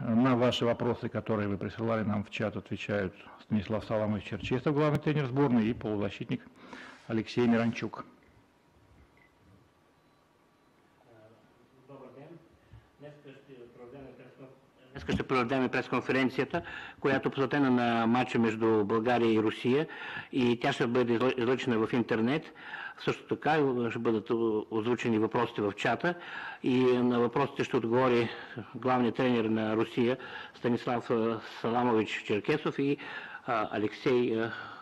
На ваши вопросы, которые вы присылали нам в чат, отвечают Станислав Саламович Черчесов, главный тренер сборной, и полузащитник Алексей Миранчук. Добър ден. Днес ще проведем пресконференцията, която е посветена на матча между България и Русия, и тя ще бъде излъчена в интернет. Също така ще бъдат озвучени въпросите в чата и на въпросите ще отговори главният тренер на Русия Станислав Саламович Черкесов и Алексей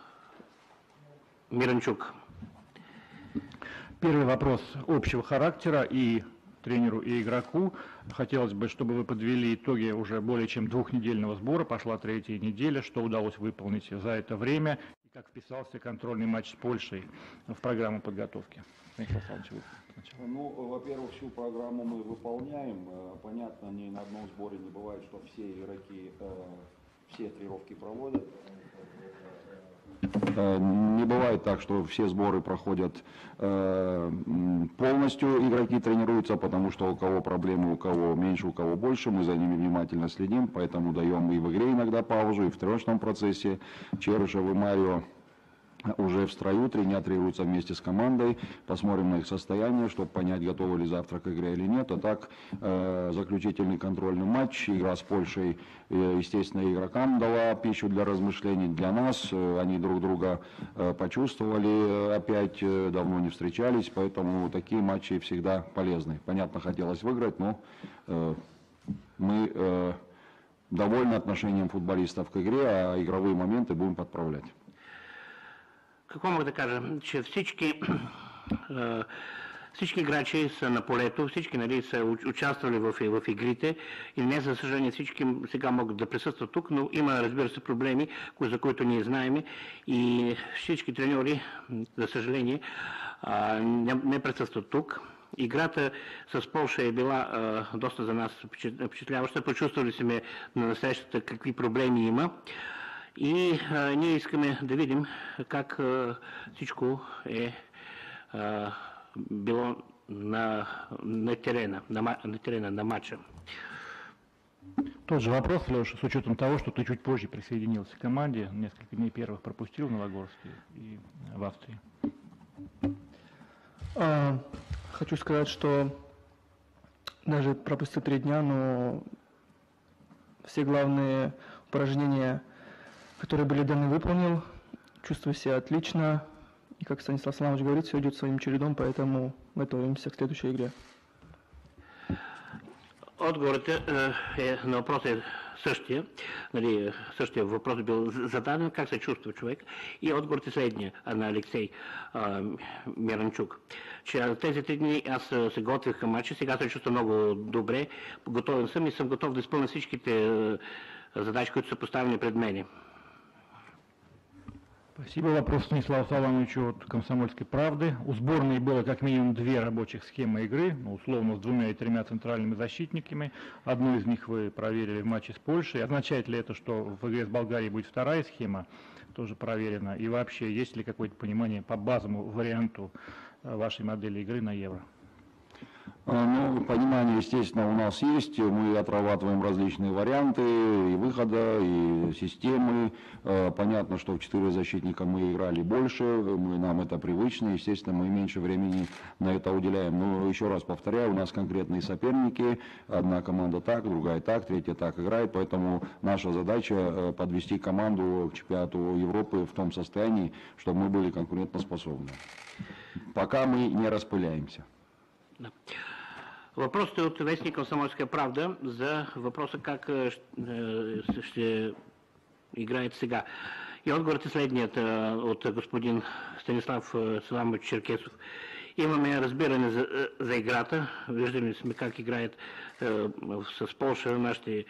Миранчук. Первый вопрос общего характера и тренеру, и игроку. Хотелось бы, чтобы вы подвели итоги уже более чем двухнедельного сбора. Пошла третья неделя. Что удалось выполнить за это время? И как вписался контрольный матч с Польшей в программу подготовки? Ну, во-первых, всю программу мы выполняем. Понятно, ни на одном сборе не бывает, что все игроки все тренировки проводят. Не бывает так, что все сборы проходят полностью, игроки тренируются, потому что у кого проблемы, у кого меньше, у кого больше, мы за ними внимательно следим, поэтому даем и в игре иногда паузу, и в тренировочном процессе. Черышев и Марио уже в строю, тренируются вместе с командой, посмотрим на их состояние, чтобы понять, готовы ли завтра к игре или нет. А так, заключительный контрольный матч, игра с Польшей, естественно, игрокам дала пищу для размышлений, для нас, они друг друга почувствовали, опять давно не встречались, поэтому такие матчи всегда полезны. Понятно, хотелось выиграть, но мы довольны отношением футболистов к игре, а игровые моменты будем подправлять. Какво мога да кажа? Че всички играчи са на полето, всички са участвали в игрите и не, за съжаление, всички сега могат да присъстват тук, но има, разбира се, проблеми, за които ние знаем, и всички треньори, за съжаление, не присъстват тук. Играта с Полша е била доста за нас впечатляваща. Почувствали сме на срещата какви проблеми има. И ние искаме да видим как всичко е било на терена, на матча. Тот же вопрос, Леша, с учетом того, что ты чуть позже присоединился к команде, несколько дней первых пропустил в Новогорске и в Австрии. Хочу сказать, что даже пропустил 3 дня, но все главные упражнения, которые были даны, выполнил. Чувствую себя отлично. И, как Станислав Саламович говорит, все идет своим чередом, поэтому готовимся к следующей игре. Отговорът на въпроса е същия. Същия въпрос бил зададен, как се чувства човек. И отговорът е следния на Алексей Миранчук. Че тези 3 дни аз се готвих към матча, сега се чувствам много добре, готовен съм и съм готов да изпълня всичките задачи, които са поставени пред мене. Спасибо. Вопрос Станиславу Саламовичу от «Комсомольской правды». У сборной было как минимум 2 рабочих схемы игры, условно с 2 и 3 центральными защитниками. Одну из них вы проверили в матче с Польшей. Означает ли это, что в игре с Болгарией будет 2 схема, тоже проверена? И вообще, есть ли какое-то понимание по базовому варианту вашей модели игры на Евро? Ну, понимание, естественно, у нас есть. Мы отрабатываем различные варианты и выхода, и системы. Понятно, что в 4 защитника мы играли больше, нам это привычно. Естественно, мы меньше времени на это уделяем. Но еще раз повторяю, у нас конкретные соперники. Одна команда так, другая так, третья так играет. Поэтому наша задача подвести команду к чемпионату Европы в том состоянии, чтобы мы были конкурентоспособны. Пока мы не распыляемся. Да. Въпросът е от вестник «Комсомольска правда» за въпроса как ще играят сега. И отговорът е следният от господин Станислав Саламович Черкесов. Имаме разбиране за играта, виждаме сме как играят с Полша нашите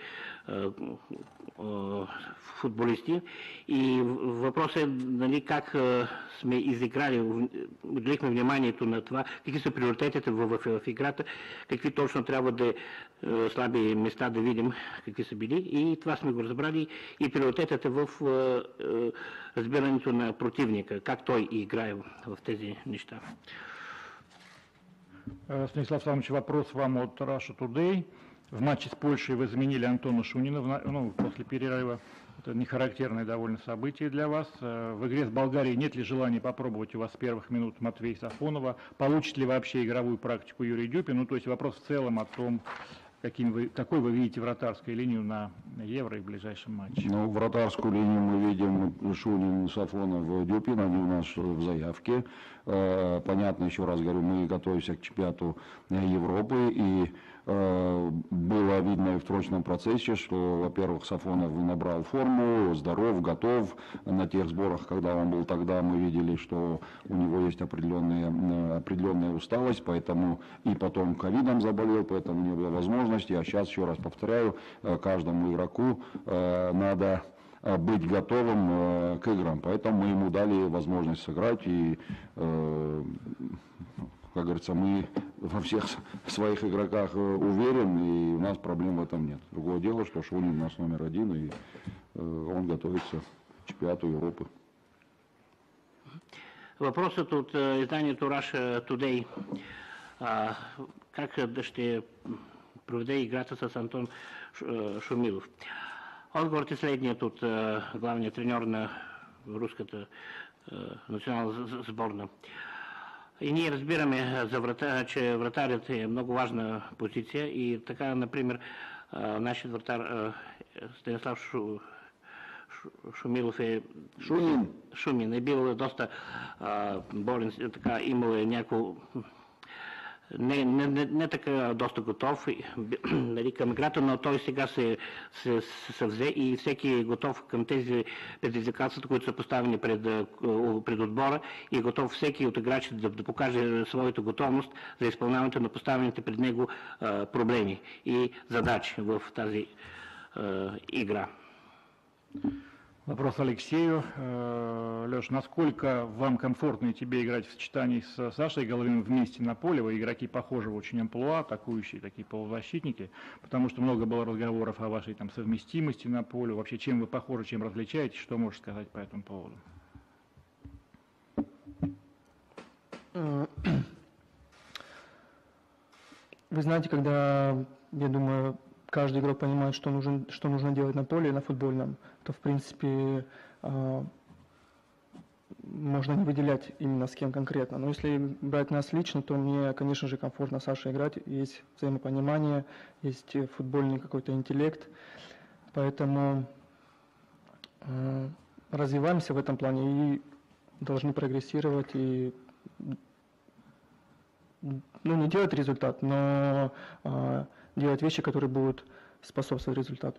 футболисти и въпросът е как сме изиграли, отделихме вниманието на това, какви са приоритетите в играта, какви точно трябва да слаби места да видим, какви са били и това сме го разбрали и приоритетът е в разбирането на противника, как той играе в тези неща. Станислав Александрович, вопрос вам от Russia Today. В матче с Польшей вы заменили Антона Шунина после перерыва. Это не характерное довольно событие для вас. В игре с Болгарией нет ли желания попробовать у вас с первых минут Матвея Сафонова? Получит ли вообще игровую практику Юрий Дюпин? Ну, то есть вопрос в целом о том, какой вы видите вратарскую линию на Евро и в ближайшем матче. Ну, вратарскую линию мы видим Шунин, Сафонов, Дюпин, они у нас в заявке. Понятно, еще раз говорю, мы готовимся к чемпионату Европы, и было видно и в тройственном процессе, что, во-первых, Сафонов набрал форму, здоров, готов. На тех сборах, когда он был тогда, мы видели, что у него есть определенная усталость, поэтому и потом ковидом заболел, поэтому не было возможности. А сейчас, еще раз повторяю, каждому игроку надо быть готовым к играм. Поэтому мы ему дали возможность сыграть, и, как говорится, мы во всех своих игроках уверен, и у нас проблем в этом нет. Другое дело, что Шунин у нас номер один, и он готовится к чемпионату Европы. Въпросът от изданието Russia Today. Как ще проведе играта с Антон Шумилов? Отговорът е следният от главния треньор на руската национална сборна. И ние разбираме, че вратарят е много важна позиция и така, например, нашият вратар Станислав Шумилов Шумин е бил доста болен, така, имал е някакво не така доста готов нали, към играта, но той сега се взе и всеки е готов към тези предизвикателства, които са поставени пред отбора, и е готов всеки от играчите да покаже своята готовност за изпълняването на поставените пред него проблеми и задачи в тази игра. Вопрос Алексею. Леш, насколько вам комфортно и тебе играть в сочетании с Сашей Головиным вместе на поле? Вы игроки похожи очень амплуа, атакующие такие полузащитники, потому что много было разговоров о вашей там совместимости на поле. Вообще, чем вы похожи, чем различаетесь? Что можешь сказать по этому поводу? Вы знаете, когда, я думаю, каждый игрок понимает, что нужно делать на поле, на футбольном, то, в принципе, можно не выделять именно с кем конкретно. Но если брать нас лично, то мне, конечно же, комфортно с Сашей играть. Есть взаимопонимание, есть футбольный какой-то интеллект. Поэтому развиваемся в этом плане и должны прогрессировать и не делать результат, но делать вещи, которые будут способствовать результату.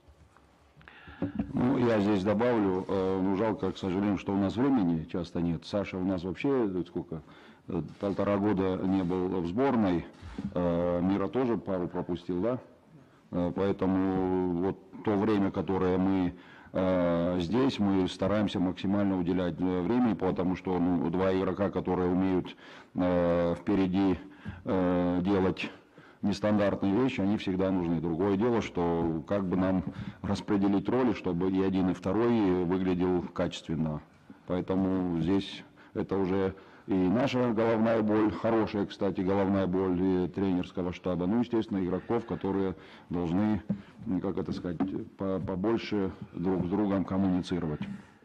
Ну, я здесь добавлю, жалко, к сожалению, что у нас времени часто нет. Саша у нас вообще, сколько, 1,5 года не был в сборной, Мира тоже пару пропустил, да? Поэтому вот то время, которое мы здесь, мы стараемся максимально уделять времени, потому что два игрока, которые умеют впереди делать нестандартные вещи, они всегда нужны. Другое дело, что как бы нам распределить роли, чтобы и один, и второй выглядел качественно. Поэтому здесь это уже и наша головная боль, хорошая, кстати, головная боль и тренерского штаба, естественно, игроков, которые должны, как это сказать, побольше друг с другом коммуницировать.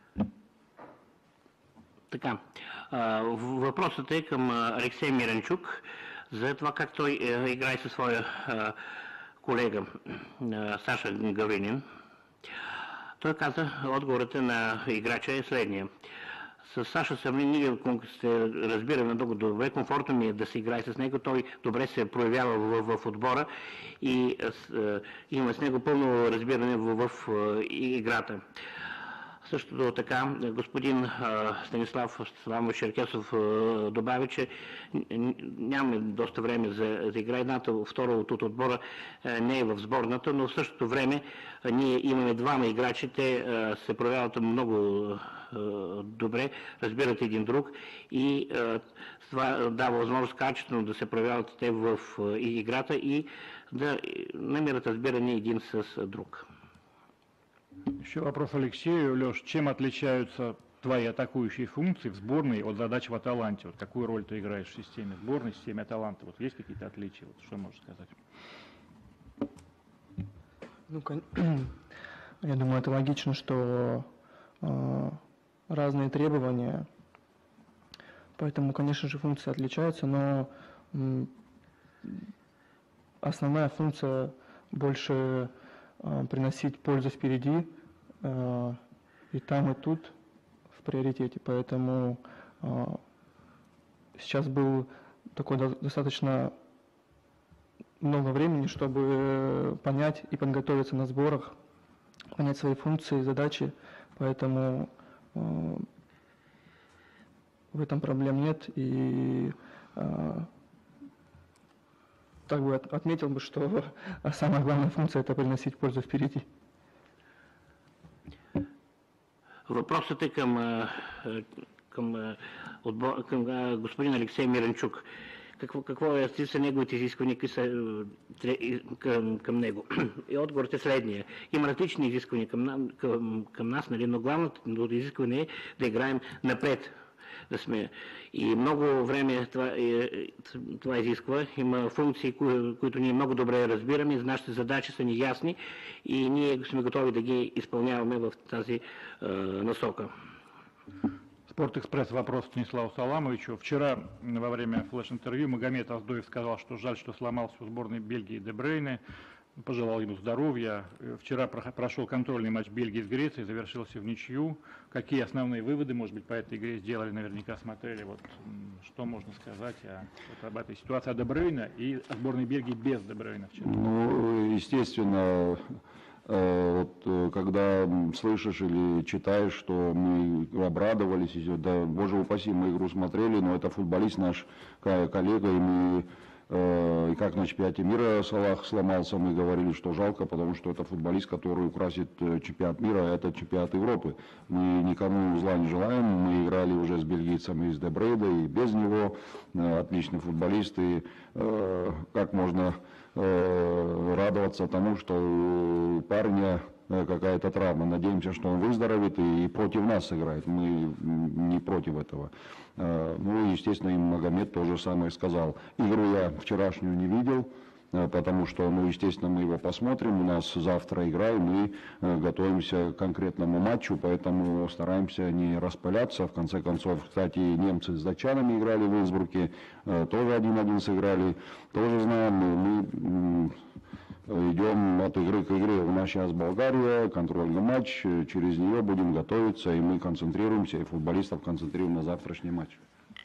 Така, въпросът е към Алексей Миранчук за това как той играе със своя колега Саша Гавринин. Той каза, отговорът на играча е следния. С Саша ние се разбираме много добре, комфортно ми е да се играе с него, той добре се проявява в отбора и има с него пълно разбиране в играта. Също така господин Станислав Черкесов добави, че нямаме доста време за игра. Едната, втора от отбора не е в сборната, но в същото време ние имаме двама играчи, те се проявяват много добре, разбират един друг и това дава възможност качествено да се проявяват те в играта и да намират разбиране един с друг. Еще вопрос Алексею. Леш, чем отличаются твои атакующие функции в сборной от задач в Аталанте? Вот какую роль ты играешь в системе сборной, в системе Аталанты? Вот есть какие-то отличия? Вот что можешь сказать? Я думаю, это логично, что разные требования, поэтому, конечно же, функции отличаются, но основная функция больше приносить пользу впереди, и там, и тут в приоритете, поэтому сейчас был такой достаточно много времени, чтобы понять и подготовиться на сборах, понять свои функции, задачи, поэтому в этом проблем нет. И так бы отметил бы, что самая главная функция – это приносить пользу впереди. Въпросът е към господин Алексей Миренчук. Какво са неговите изисквания към него? И отговорът е следния. Има различни изисквания към нас, нали, но главното изискване е да играем напред. Да сме. И много време това изисква. Има функции, които ние много добре разбираме, нашите задачи са ни ясни и ние сме готови да ги изпълняваме в тази насока. Спортэкспресс, вопрос Станиславу Саламовичу. Вчера во время флеш-интервью Магомед Аздоев сказал, что жаль, что сломался у сборной Бельгии Де Брейне, пожелал ему здоровья. Вчера прошел контрольный матч Бельгии с Грецией, завершился в ничью. Какие основные выводы, может быть, по этой игре сделали, наверняка смотрели. Вот, что можно сказать об этой ситуации о Де Брейне и о сборной Бельгии без Де Брейне вчера? Ну, естественно, когда слышишь или читаешь, что мы обрадовались, да, боже упаси, мы игру смотрели, но это футболист наш коллега, и мы, и как на чемпионате мира Салах сломался, мы говорили, что жалко, потому что это футболист, который украсит чемпионат мира, а это чемпионат Европы. Мы никому зла не желаем, мы играли уже с бельгийцами из Де Брейда и без него, отличный футболист, и как можно радоваться тому, что у парня какая-то травма. Надеемся, что он выздоровеет и против нас сыграет. Мы не против этого. Ну и, естественно, и Магомед то же самое сказал. Игру я вчерашнюю не видел, потому что, ну, естественно, мы его посмотрим. У нас завтра игра, и мы готовимся к конкретному матчу, поэтому стараемся не распыляться. В конце концов, кстати, немцы с датчанами играли в Инсбруке, тоже 1-1 сыграли. Тоже знаем, мы идем от игры к игре. У нас сейчас Болгария, контрольный матч, через нее будем готовиться, и мы концентрируемся, и футболистов концентрируем на завтрашний матч.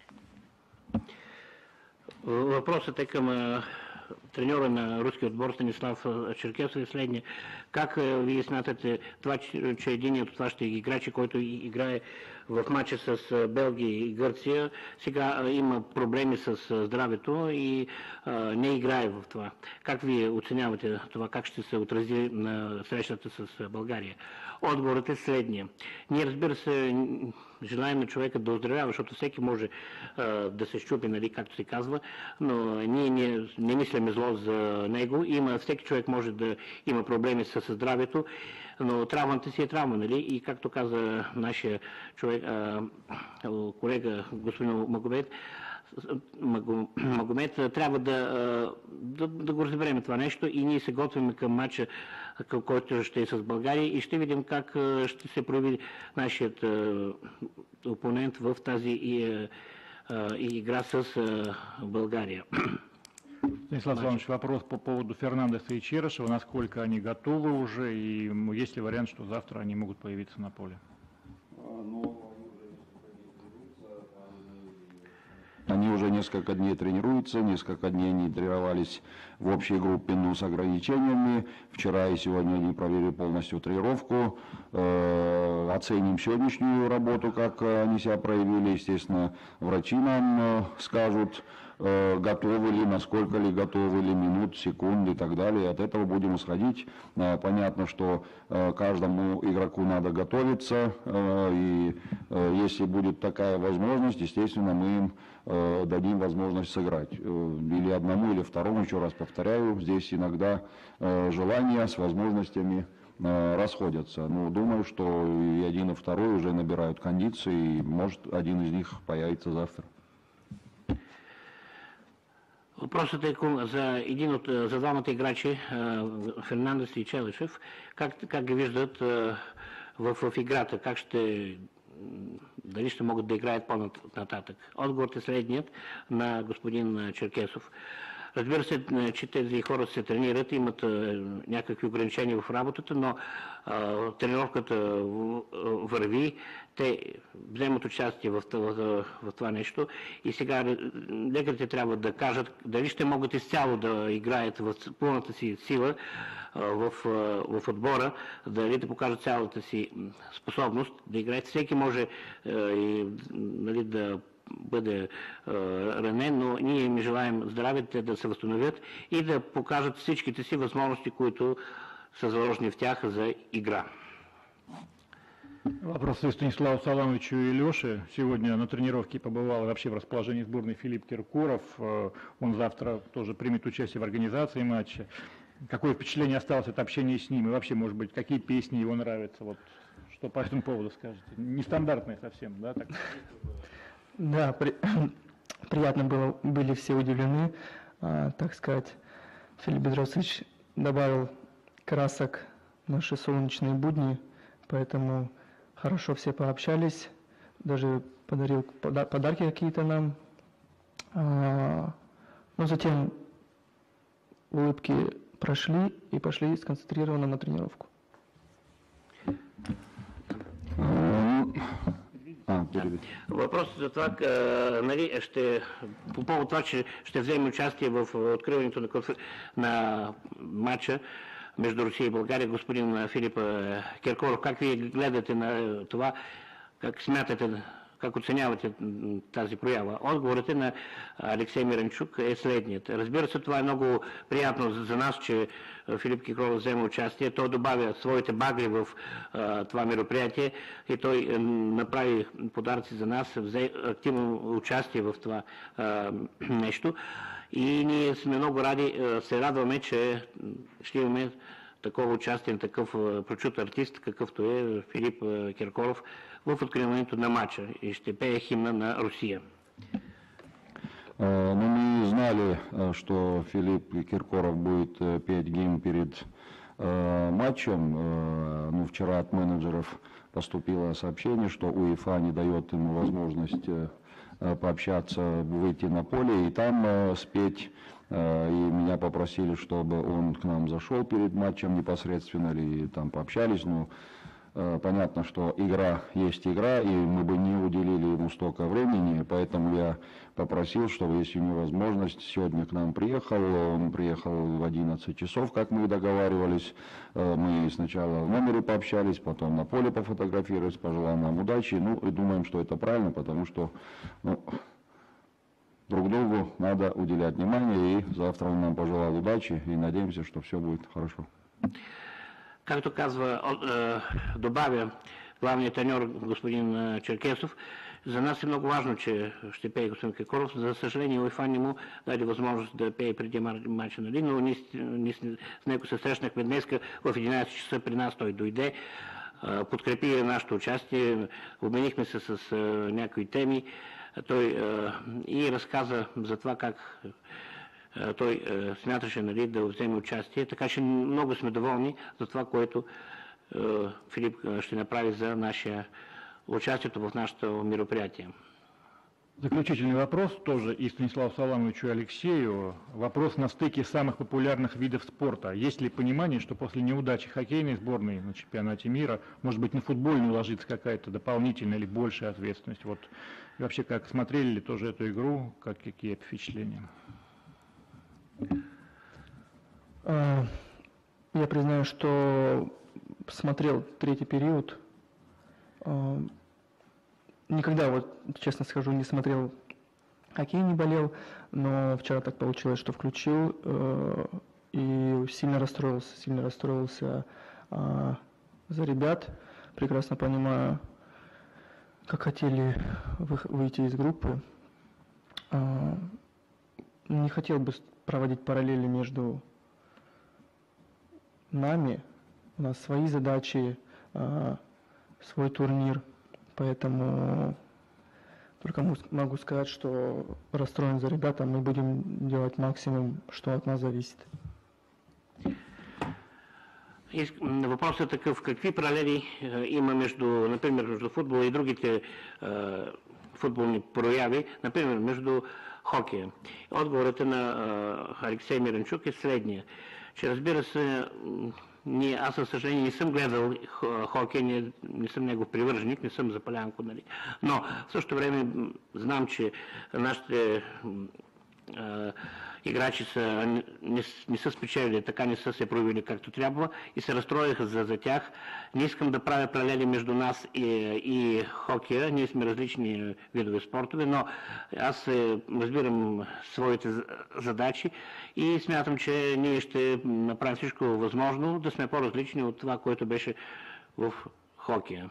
Въпросът е към треньора на руския отбор Станислав Черкесов и следния. Как вие смятате това, че единият от вашите играчи, който играе в матча с Белгия и Гърция, сега има проблеми с здравето и не играе в това? Как вие оценявате това? Как ще се отрази на срещата с България? Отговорът е следния. Ние, разбира се, желаем на човека да оздравява, защото всеки може да се щупи, нали, както се казва, но ние не мислиме зло за него. Всеки човек може да има проблеми с здравето, но травмата си е травма, нали? И както каза нашия човек, колега господин Магомед, трябва да го разберем това нещо и ние се готвим към матча, който ще е с България и ще видим как ще се прояви нашият опонент в тази игра с България. Станислав Иванович, вопрос по поводу Фернандеса и Черышева. Насколько они готовы уже и есть ли вариант, что завтра они могут появиться на поле? Они уже несколько дней тренируются, несколько дней они тренировались в общей группе, но с ограничениями. Вчера и сегодня они провели полностью тренировку. Оценим сегодняшнюю работу, как они себя проявили. Естественно, врачи нам скажут, готовы ли, насколько ли готовы ли, минут, секунд и так далее. От этого будем исходить. Понятно, что каждому игроку надо готовиться, и если будет такая возможность, естественно, мы им дадим возможность сыграть. Или одному, или второму, еще раз повторяю, здесь иногда желания с возможностями расходятся. Но думаю, что и один, и второй уже набирают кондиции, и может один из них появится завтра. Въпросът е за двамата играчи, Фернандес и Челишев, как ги виждат в играта, дали ще могат да играят по-нататък. Отговорът е следният на господин Черкесов. Разбира се, че тези хора се тренират, имат някакви ограничения в работата, но тренировката върви, те вземат участие в това нещо и сега лекарите трябва да кажат дали ще могат изцяло да играят в пълната си сила в отбора, дали да покажат цялата си способност да играят. Всеки може да бъде ранен, но ние им желаем здравето да се възстановят и да покажат всичките си възможности, които са заложени в тях за игра. Вопрос и Станиславу Саламовичу и Леше. Сегодня на тренировке побывал и вообще в расположении сборной Филипп Киркоров. Он завтра тоже примет участие в организации матча. Какое впечатление осталось от общения с ним? И вообще, может быть, какие песни его нравятся? Вот, что по этому поводу скажете? Нестандартные совсем, да? Так? Да, приятно было, были все удивлены, так сказать. Филипп Бедросович добавил красок в наши солнечные будни, поэтому хорошо все пообщались, даже подарил подарки какие-то нам. Но затем улыбки прошли и пошли сконцентрированно на тренировку. Въпросът за това, по повод това, че ще вземе участие в откриването на матча между Русия и България, господин Филип Киркоров, как вие гледате на това, как смятате, как оценявате тази проява? Отговорът на Алексей Миранчук е следният. Разбира се, това е много приятно за нас, че Филип Киркоров взема участие. Той добавя своите багри в това мероприятие и той направи подаръци за нас, взе активно участие в това нещо. И ние сме много се радваме, че ще имаме такова участие на такъв прочут артист, какъвто е Филип Киркоров в откриването на матча и ще пее химна на Русия. Ну, мы знали, что Филипп Киркоров будет петь гимн перед матчем. Ну, вчера от менеджеров поступило сообщение, что УЕФА не дает ему возможность пообщаться, выйти на поле и там спеть. И меня попросили, чтобы он к нам зашел перед матчем непосредственно, и там пообщались. Ну, понятно, что игра есть игра, и мы бы не уделили ему столько времени, поэтому я попросил, чтобы, если у него возможность, сегодня к нам приехал. Он приехал в 11 часов, как мы и договаривались. Мы сначала в номере пообщались, потом на поле пофотографировались, пожелал нам удачи. Ну, и думаем, что это правильно, потому что друг другу надо уделять внимание, и завтра он нам пожелал удачи, и надеемся, что все будет хорошо. Както добавя главният треньор господин Черкесов, за нас е много важно, че ще пее господин Киркоров. За съжаление, УЕФА не му даде възможност да пее преди матча, нали? Но ние с него се срещнахме днес в 11 часа при нас. Той дойде, подкрепи нашето участие, обменихме се с някои теми. Той и разказа за това как той смяташе, нали, да вземе участие, така че много сме доволни за това, което Филип ще направи за участието в нашето мероприятие. Заключительный вопрос тоже и Станиславу Саламовичу и Алексею. Вопрос на стыке самых популярных видов спорта. Есть ли понимание, что после неудачи хоккейной сборной на чемпионате мира, может быть, на футбольную ложится какая-то дополнительная или большая ответственность? Вот. И вообще, как смотрели ли тоже эту игру, какие впечатления? Я признаю, что смотрел третий период. Никогда, вот честно скажу, не смотрел хоккей, не болел, но вчера так получилось, что включил и сильно расстроился за ребят. Прекрасно понимаю, как хотели выйти из группы. Не хотел бы проводить параллели между нами. У нас свои задачи, свой турнир. Поэтому Только могу сказать, что расстроен за ребята, мы будем делать максимум, что от нас зависит. Въпросът е такъв: какви паралели има например, между футбола и другите футболни прояви, например, между хокея? Отговорът на Алексей Миренчук е следния, че разбира се, аз със съжаление не съм гледал хокей, не съм негов привърженик, не съм запалянко, нали. Но в същото време знам, че нашите играчи не са спечелили, така не са се проявили както трябва и се разстроиха за тях. Не искам да правя паралели между нас и хокея, ние сме различни видове спортове, но аз разбирам своите задачи и смятам, че ние ще направим всичко възможно да сме по-различни от това, което беше в хокея.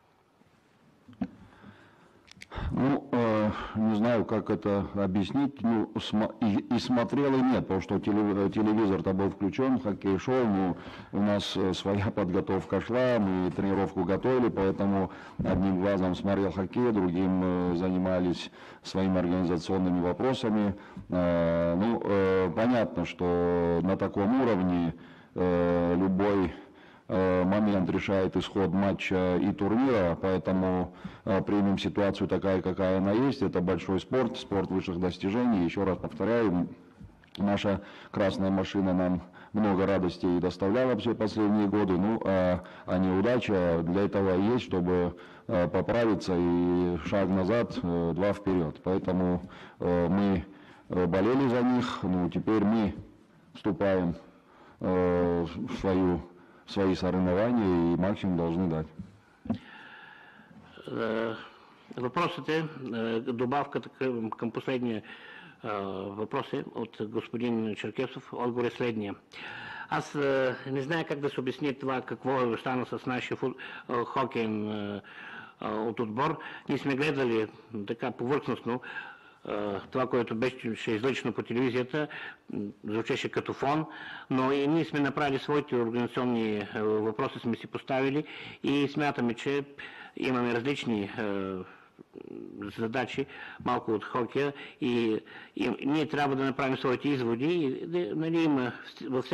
Ну, не знаю, как это объяснить. Ну, и смотрел, и нет, потому что телевизор-то был включен, хоккей шел, но у нас своя подготовка шла, мы тренировку готовили, поэтому одним глазом смотрел хоккей, другим занимались своими организационными вопросами. Ну, понятно, что на таком уровне любой момент решает исход матча и турнира, поэтому примем ситуацию такая, какая она есть. Это большой спорт, спорт высших достижений. Еще раз повторяю, наша красная машина нам много радостей доставляла все последние годы, ну а неудача для этого и есть, чтобы поправиться, и шаг назад, два вперед. Поэтому мы болели за них, ну теперь мы вступаем в свои соревнования и максимум должны дать. Въпросът е, добавката към последния въпрос е от господин Черкесов, отговор е следния. Аз не зная как да се обясни това, какво е стана с нашия хокейн от отбор. Ние сме гледали така повърхностно това, което беше излъчено по телевизията, звучеше като фон, но и ние сме направили своите организационни въпроси, сме си поставили и смятаме, че имаме различни задачи малко от хокея и ние трябва да направим своите изводи и нали, има във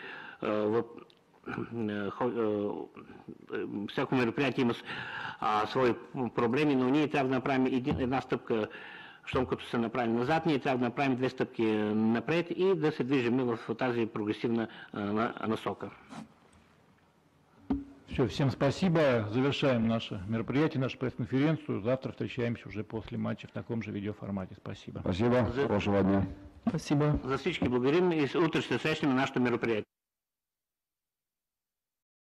всяко мероприятие има свои проблеми, но ние трябва да направим една стъпка. Щом като се направим назад, ние трябва да направим две стъпки напред и да се движим в тази прогрессивна насока. Все, всем спасибо. Завершаем наше мероприятие, нашу пресс-конференцию. Завтра встречаемся уже после матча в таком же видеоформате. Спасибо. Спасибо. Хорошего дня. Спасибо. За всички благодарим и утре ще срещнем на нашето мероприятие.